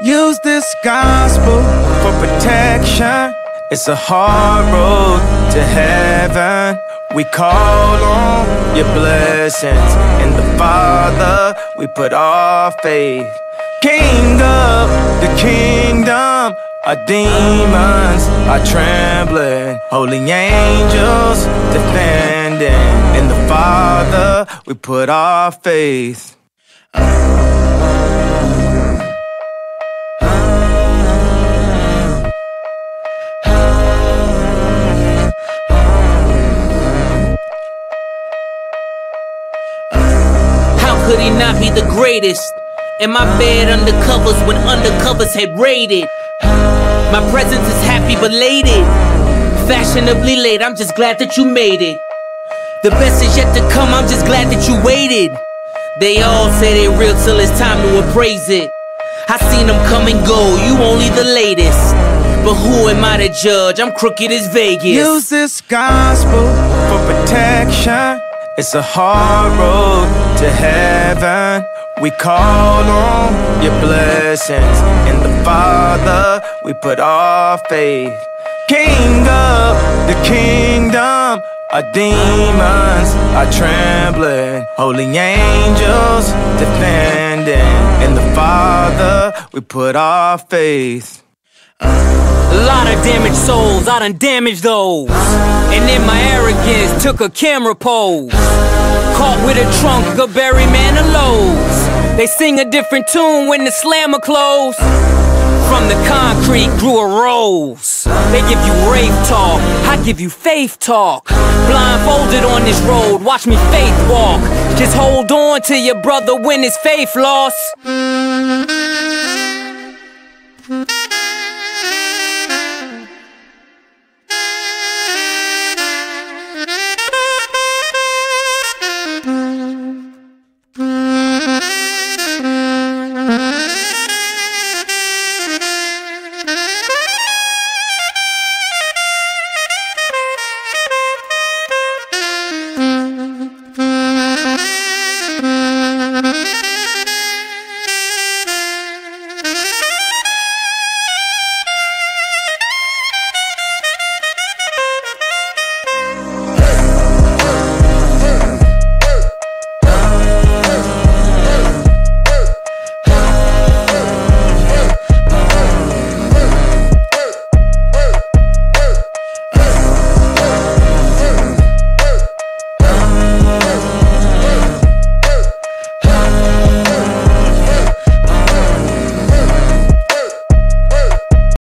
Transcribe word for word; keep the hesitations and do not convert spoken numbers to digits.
Use this gospel for protection. It's a hard road to heaven. We call on your blessings. In the Father, we put our faith. King of the kingdom, our demons are trembling. Holy angels defending. In the Father, we put our faith. Could he not be the greatest? In my bed undercovers when undercovers had raided. My presence is happy belated, fashionably late, I'm just glad that you made it. The best is yet to come, I'm just glad that you waited. They all say they real till it's time to appraise it. I seen them come and go, you only the latest. But who am I to judge? I'm crooked as Vegas. Use this gospel for protection. It's a hard road to heaven. We call on your blessings. In the Father, we put our faith. King of the kingdom, our demons are trembling. Holy angels defending. In the Father, we put our faith. A lot of damaged souls, I done damaged those. And in my arrogance, took a camera pose. Caught with a trunk of Barry Manilow's. They sing a different tune when the slammer close. From the concrete grew a rose. They give you rave talk, I give you faith talk. Blindfolded on this road, watch me faith walk. Just hold on to your brother when his faith lost.